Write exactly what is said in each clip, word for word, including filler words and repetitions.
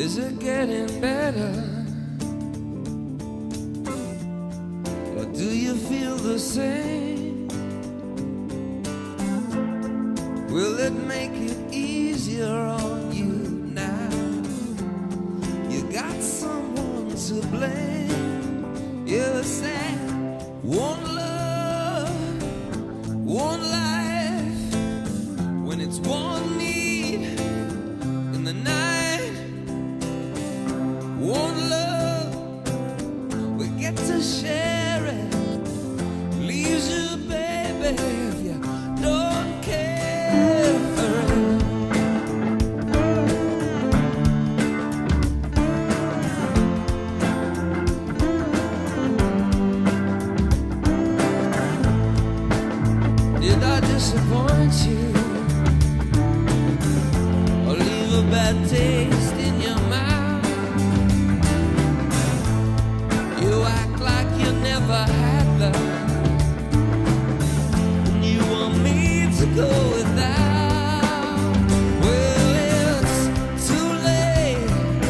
Is it getting better? Or do you feel the same? Will it make it easier on you now? You got someone to blame. You said one love, one life, when it's one need in the night, one love, we get to share it. Leaves you, baby, if you don't care for it. Did I disappoint you, or leave a bad taste in your mouth? You act like you never had love, and you want me to go without. Well, it's too late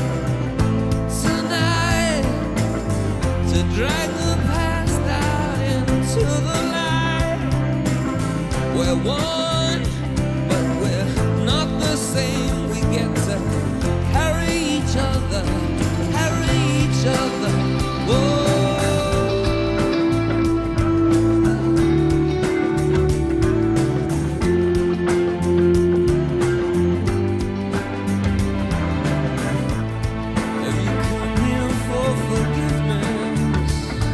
tonight to drag the past out into the light. We're one, but we're not the same. We get to carry each other, carry each other. Whoa. Have you come here for forgiveness?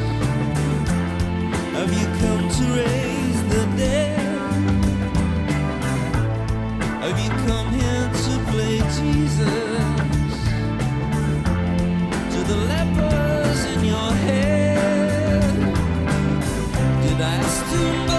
Have you come to raise the dead? Have you come here to play Jesus to the lepers in your head? Did I ask too much?